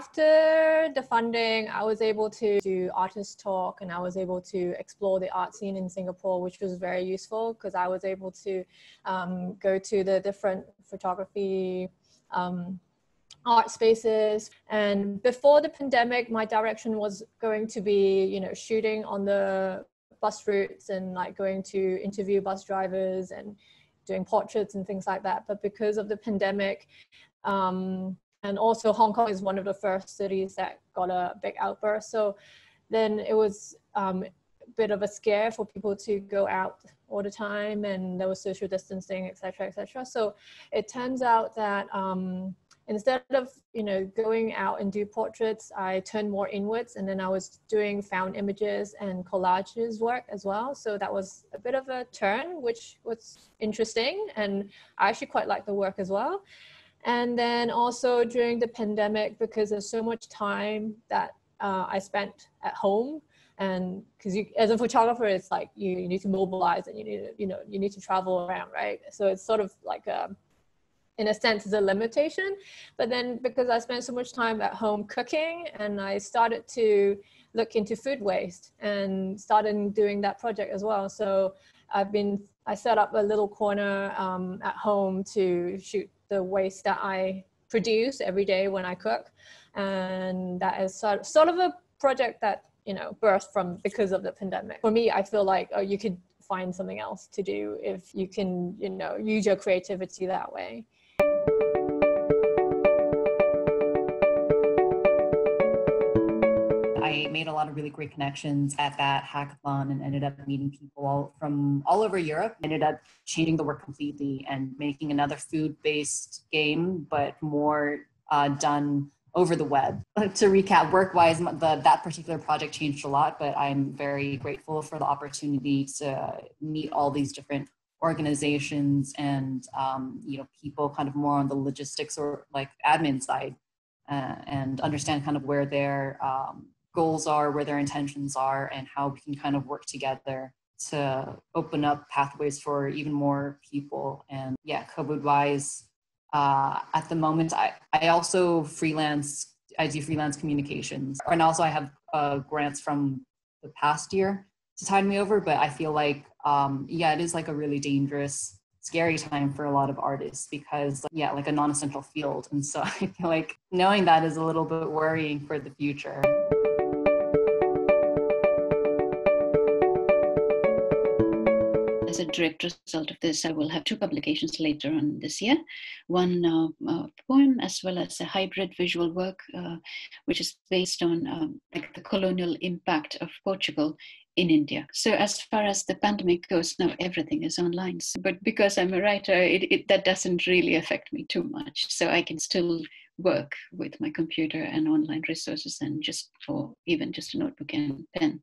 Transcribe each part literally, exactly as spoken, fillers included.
after the funding, I was able to do artist talk, and I was able to explore the art scene in Singapore, which was very useful because I was able to um, go to the different photography um, art spaces. And before the pandemic, my direction was going to be, you know, shooting on the bus routes and like going to interview bus drivers and doing portraits and things like that. But because of the pandemic, um, and also Hong Kong is one of the first cities that got a big outburst. So then it was um, a bit of a scare for people to go out all the time, and there was social distancing, et cetera, et cetera. So it turns out that um, instead of, you know, going out and do portraits, I turned more inwards, and then I was doing found images and collages work as well. So that was a bit of a turn, which was interesting. And I actually quite like the work as well. And then also during the pandemic, because there's so much time that uh, I spent at home, and because you, as a photographer, it's like you, you need to mobilize and you need to, you know, you need to travel around, right? So it's sort of like a, in a sense, is a limitation. But then because I spent so much time at home cooking, and I started to look into food waste and started doing that project as well. So I've been, I set up a little corner um, at home to shoot the waste that I produce every day when I cook. And that is sort of, sort of a project that, you know, birthed from because of the pandemic. For me, I feel like, oh, you could find something else to do if you can, you know, use your creativity that way. I made a lot of really great connections at that hackathon and ended up meeting people all from all over Europe. Ended up changing the work completely and making another food-based game, but more uh, done over the web. To recap, work-wise, the, that particular project changed a lot, but I'm very grateful for the opportunity to meet all these different organizations and um, you know, people kind of more on the logistics or like admin side, uh, and understand kind of where their um, goals are, where their intentions are, and how we can kind of work together to open up pathways for even more people. And yeah, COVID-wise, uh, at the moment, I, I also freelance, I do freelance communications. And also I have uh, grants from the past year to tide me over, but I feel like, um, yeah, it is like a really dangerous, scary time for a lot of artists because, yeah, like a non-essential field. And so I feel like knowing that is a little bit worrying for the future. As a direct result of this, I will have two publications later on this year. One uh, uh, poem as well as a hybrid visual work, uh, which is based on um, like the colonial impact of Portugal in India. So as far as the pandemic goes, now everything is online. So, but because I'm a writer, it, it, that doesn't really affect me too much. So I can still work with my computer and online resources and just for even just a notebook and pen.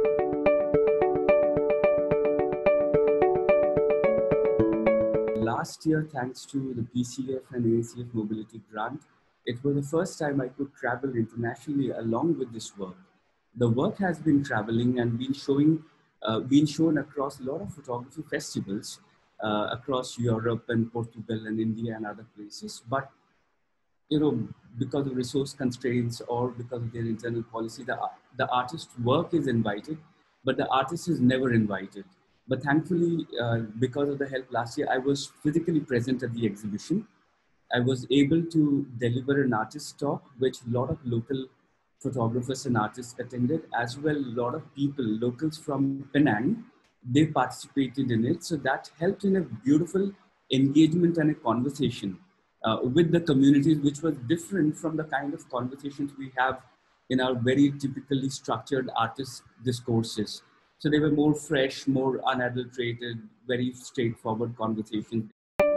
Last year, thanks to the P C F and A C F Mobility Grant, it was the first time I could travel internationally along with this work. The work has been traveling and been showing, uh, been shown across a lot of photography festivals uh, across Europe and Portugal and India and other places. But, you know, because of resource constraints or because of their internal policy, the, the artist's work is invited, but the artist is never invited. But thankfully, uh, because of the help last year, I was physically present at the exhibition. I was able to deliver an artist talk, which a lot of local photographers and artists attended, as well a lot of people, locals from Penang, they participated in it. So that helped in a beautiful engagement and a conversation uh, with the communities, which was different from the kind of conversations we have in our very typically structured artist discourses. So they were more fresh, more unadulterated, very straightforward conversations.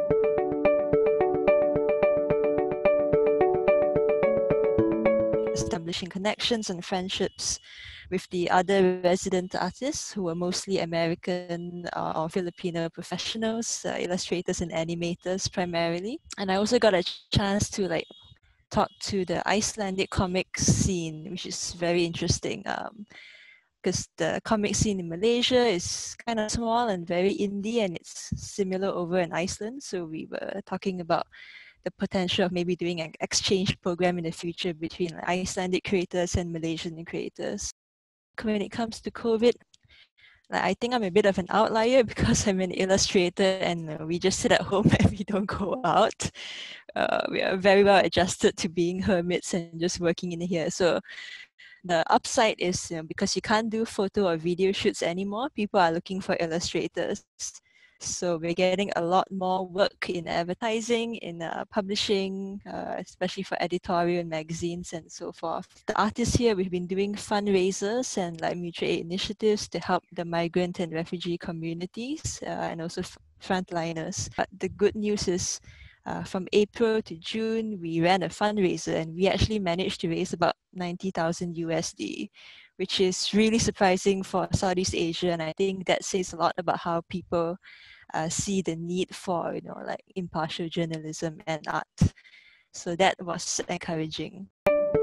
Establishing connections and friendships with the other resident artists who were mostly American uh, or Filipino professionals, uh, illustrators and animators primarily. And I also got a chance to like talk to the Icelandic comic scene, which is very interesting. Um, because the comic scene in Malaysia is kind of small and very indie, and it's similar over in Iceland. So we were talking about the potential of maybe doing an exchange program in the future between like, Icelandic creators and Malaysian creators. When it comes to COVID, like, I think I'm a bit of an outlier because I'm an illustrator and uh, we just sit at home and we don't go out. Uh, we are very well adjusted to being hermits and just working in here. So the upside is, you know, because you can't do photo or video shoots anymore, people are looking for illustrators. So we're getting a lot more work in advertising, in uh, publishing, uh, especially for editorial and magazines and so forth. The artists here, we've been doing fundraisers and like mutual aid initiatives to help the migrant and refugee communities uh, and also f- frontliners. But the good news is uh, from April to June, we ran a fundraiser and we actually managed to raise about ninety thousand U S D, which is really surprising for Southeast Asia. And I think that says a lot about how people Uh, see the need for, you know, like impartial journalism and art. So that was encouraging.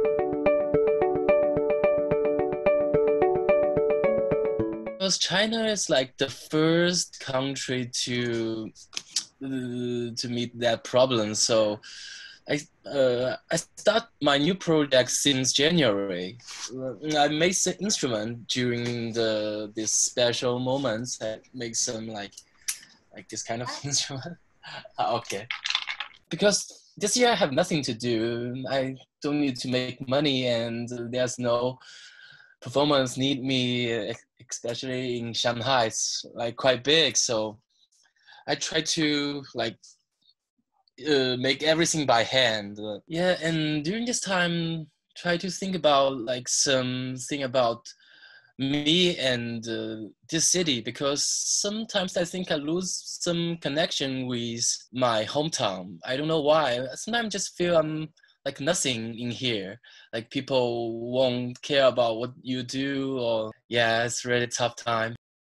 Because China is like the first country to uh, to meet that problem. So I uh, I start my new project since January. I made some instrument during the these special moments. I make some like like this kind of instrument. Okay. Because this year I have nothing to do. I don't need to make money and there's no performance need me, especially in Shanghai. It's like quite big. So I try to like uh, make everything by hand. Yeah, and during this time, try to think about like something about me and uh, this city, because sometimes I think I lose some connection with my hometown. I don't know why. Sometimes I just feel I'm like nothing in here. Like people won't care about what you do, or yeah, it's really tough time.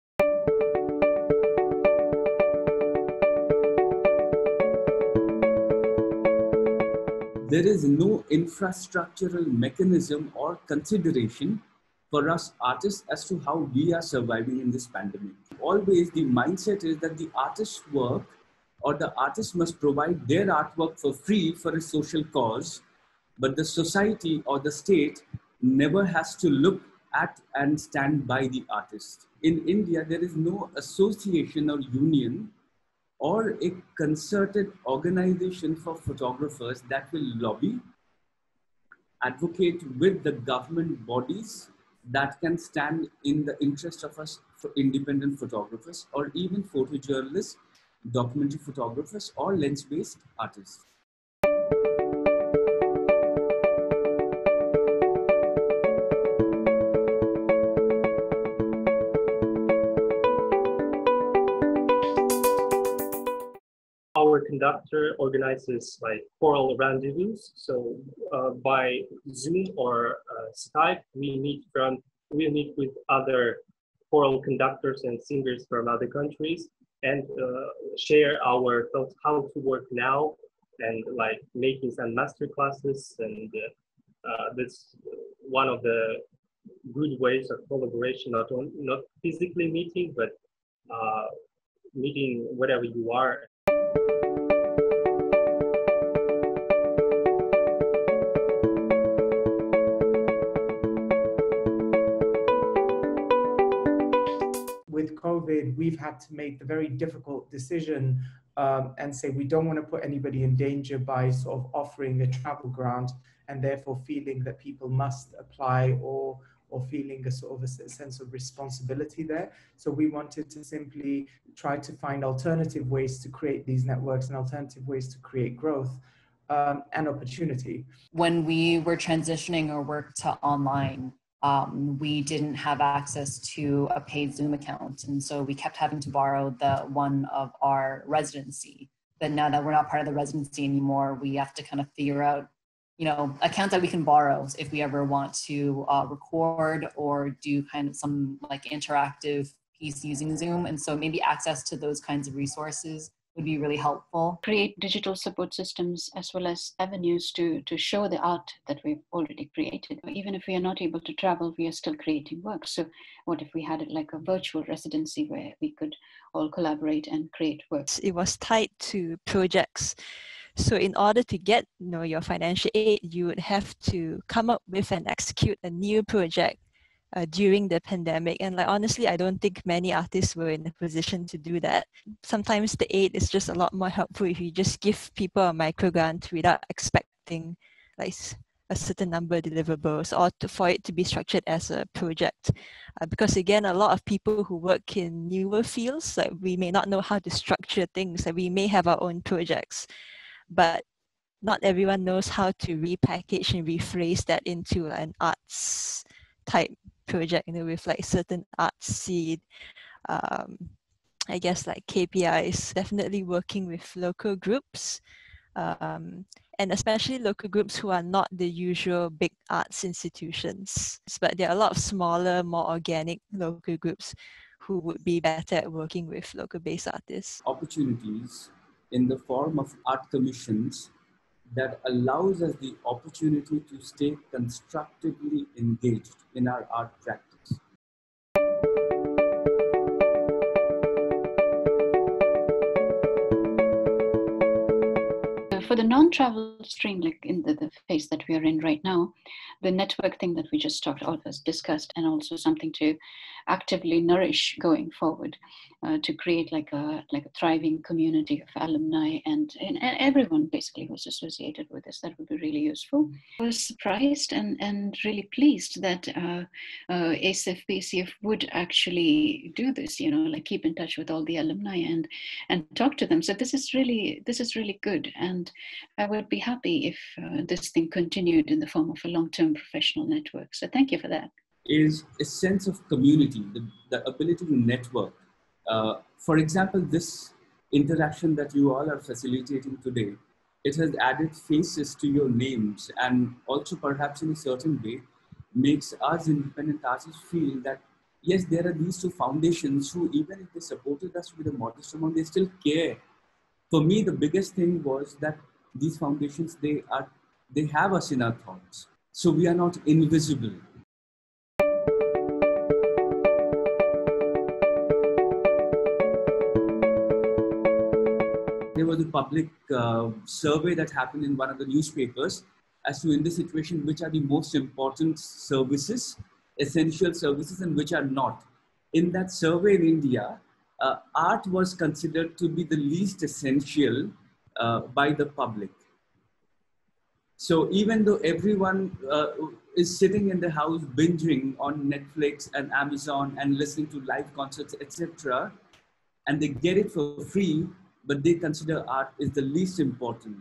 There is no infrastructural mechanism or consideration for us artists as to how we are surviving in this pandemic. Always the mindset is that the artist's work or the artist must provide their artwork for free for a social cause, but the society or the state never has to look at and stand by the artist. In India, there is no association or union or a concerted organization for photographers that will lobby, advocate with the government bodies that can stand in the interest of us for independent photographers or even photojournalists, documentary photographers or lens-based artists. Our conductor organizes like choral rendezvous. So uh, by Zoom or uh, Skype, we meet from we meet with other choral conductors and singers from other countries and uh, share our thoughts how to work now and like making some master classes. And uh, uh, that's one of the good ways of collaboration, not on, not physically meeting, but uh, meeting wherever you are. With COVID, we've had to make the very difficult decision um, and say we don't want to put anybody in danger by sort of offering a travel grant and therefore feeling that people must apply or or feeling a sort of a sense of responsibility there. So we wanted to simply try to find alternative ways to create these networks and alternative ways to create growth um, and opportunity. When we were transitioning our work to online, Um, we didn't have access to a paid Zoom account. And so we kept having to borrow the one of our residency. But now that we're not part of the residency anymore, we have to kind of figure out, you know, accounts that we can borrow if we ever want to uh, record or do kind of some like interactive piece using Zoom. And so maybe access to those kinds of resources would be really helpful. Create digital support systems as well as avenues to, to show the art that we've already created. Even if we are not able to travel, we are still creating work. So what if we had it like a virtual residency where we could all collaborate and create work? It was tied to projects. So in order to get, you know, your financial aid, you would have to come up with and execute a new project uh, during the pandemic. And like honestly, I don't think many artists were in a position to do that. Sometimes the aid is just a lot more helpful if you just give people a micro grant without expecting like a certain number of deliverables, or to, for it to be structured as a project. Uh, because again, a lot of people who work in newer fields, like we may not know how to structure things, like we may have our own projects, but not everyone knows how to repackage and rephrase that into an arts type project, you know, with like certain artsy, um, I guess like K P Is, definitely working with local groups. Um, and especially local groups who are not the usual big arts institutions. But there are a lot of smaller, more organic local groups who would be better at working with local-based artists. Opportunities in the form of art commissions that allows us the opportunity to stay constructively engaged in our art practice. For the non-travel stream, like in the, the phase that we are in right now, the network thing that we just talked about was discussed, and also something to actively nourish going forward, uh, to create like a like a thriving community of alumni and, and, and everyone basically who's associated with this. That would be really useful. I was surprised and, and really pleased that uh, uh, A C F, B C F would actually do this, you know, like keep in touch with all the alumni and and talk to them. So this is really, this is really good. And I would be happy if uh, this thing continued in the form of a long-term professional network. So thank you for that. Is a sense of community, the, the ability to network. Uh, for example, this interaction that you all are facilitating today, it has added faces to your names, and also perhaps in a certain way makes us independent artists feel that yes, there are these two foundations who, even if they supported us with a modest amount, they still care. For me, the biggest thing was that these foundations, they are, they have us in our thoughts. So we are not invisible. There was a public uh, survey that happened in one of the newspapers as to, in this situation, which are the most important services, essential services, and which are not. In that survey in India, uh, art was considered to be the least essential uh, by the public. So even though everyone uh, is sitting in the house binging on Netflix and Amazon and listening to live concerts, et cetera, and they get it for free, but they consider art is the least important.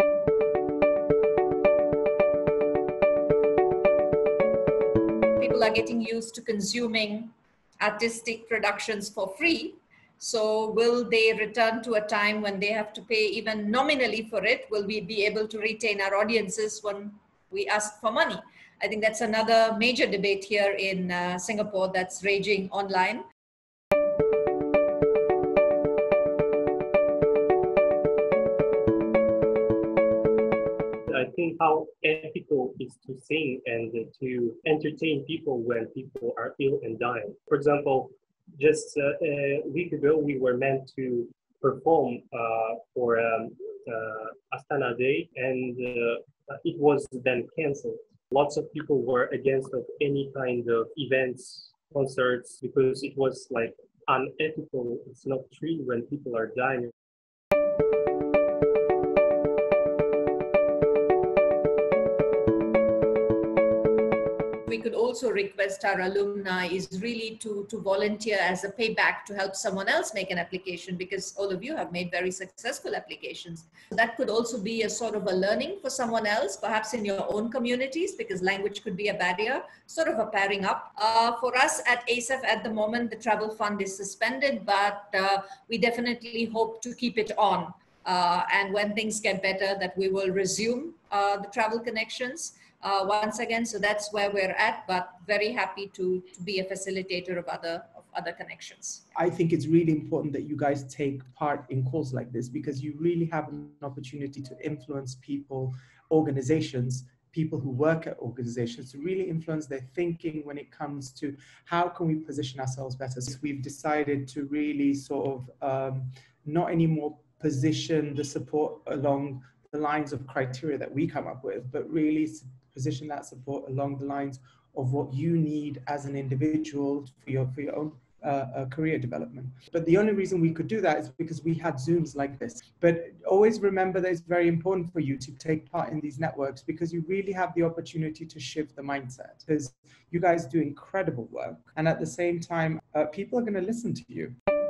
People are getting used to consuming artistic productions for free. So will they return to a time when they have to pay even nominally for it? Will we be able to retain our audiences when we ask for money? I think that's another major debate here in uh, Singapore that's raging online. I think how ethical is to sing and to entertain people when people are ill and dying. For example, just uh, a week ago, we were meant to perform uh, for um, uh, Astana Day, and uh, it was then cancelled. Lots of people were against of any kind of events, concerts, because it was like unethical. It's not true when people are dying. We could also request our alumni is really to, to volunteer as a payback to help someone else make an application, because all of you have made very successful applications. That could also be a sort of a learning for someone else, perhaps in your own communities, because language could be a barrier, sort of a pairing up. Uh, for us at A C E F at the moment, the travel fund is suspended, but uh, we definitely hope to keep it on. Uh, and when things get better, that we will resume uh, the travel connections. Uh, once again, so that's where we're at, but very happy to, to be a facilitator of other, of other connections. I think it's really important that you guys take part in calls like this, because you really have an opportunity to influence people, organizations, people who work at organizations, to really influence their thinking when it comes to how can we position ourselves better. So we've decided to really sort of um, not anymore position the support along the lines of criteria that we come up with, but really position that support along the lines of what you need as an individual for your, for your own uh, uh, career development. But the only reason we could do that is because we had Zooms like this. But always remember that it's very important for you to take part in these networks, because you really have the opportunity to shift the mindset, because you guys do incredible work. And at the same time, uh, people are going to listen to you.